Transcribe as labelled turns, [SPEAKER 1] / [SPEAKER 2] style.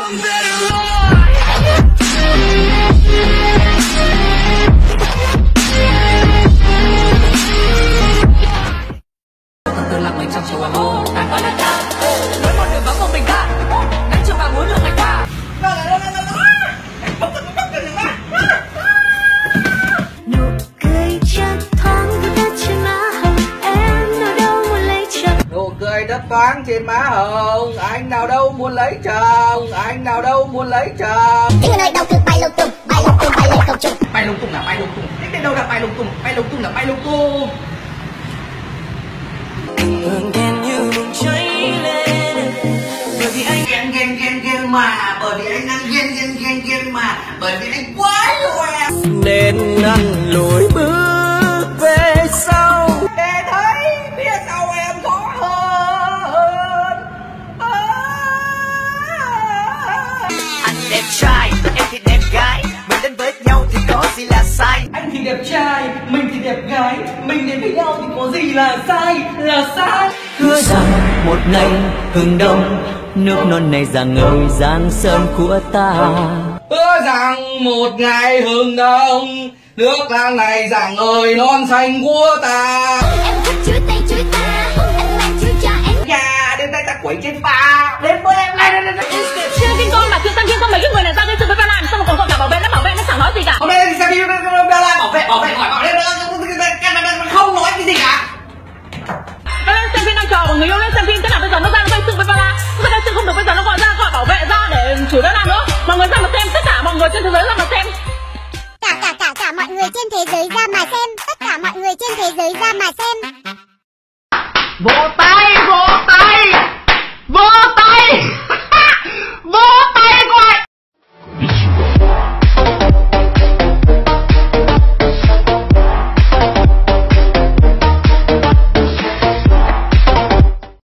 [SPEAKER 1] Đất thoáng trên má hồng, anh nào đâu muốn lấy chồng, anh nào đâu muốn lấy chồng.
[SPEAKER 2] Tiếng nơi đầu cực bay lung tung, bay lung tung, bay lên cầu trùng.
[SPEAKER 1] Bay lung tung là bay lung tung, đến đâu là bay lung tung, bay lung tung là bay lung tung.
[SPEAKER 3] Hương đen như mình cháy lên, bởi vì anh
[SPEAKER 1] ghen mà, bởi vì anh đang ghen mà, bởi vì anh quá loè.
[SPEAKER 3] nên ăn lùi bước về sau.
[SPEAKER 1] Để thấy phía sau em khó hơn.
[SPEAKER 3] Anh đẹp trai, em thì đẹp gái, mình đến với nhau thì có gì là sai.
[SPEAKER 1] Anh thì đẹp trai, mình thì đẹp gái, mình đến với nhau thì có gì là sai, là sai.
[SPEAKER 3] Hứa rằng một ngày hừng đông, nước non này rạng ngời giang sơn của ta.
[SPEAKER 1] Hứa rằng một ngày hừng đông, nước làng này rạng ngời non xanh của ta.
[SPEAKER 2] Em thích chuối tây chuối ta, anh mang chuối cho em.
[SPEAKER 1] Nhà đến đây ta quẩy trên pha, đến với em này.
[SPEAKER 4] Chưa kinh con mà chưa tăng sao mấy cái người này ra đây sự với ba làm sao mà còn gọi cả bảo vệ nó chẳng nói gì cả.
[SPEAKER 1] Hôm nay thì sao đi bảo vệ hỏi bảo vệ không nói cái gì cả.
[SPEAKER 4] Nó lên xem phim đang chờ người yêu lên xem phim, thế nào bây giờ nó ra nó gây sự với ba la, nó gây sự không được, bây giờ nó gọi ra gọi bảo vệ ra để chủ đơn làm nữa. Mọi người ra mà xem, tất cả mọi người trên thế giới ra mà xem.
[SPEAKER 2] Cả mọi người trên thế giới ra mà xem, tất cả mọi người trên thế giới ra mà xem.
[SPEAKER 1] Vỗ tay.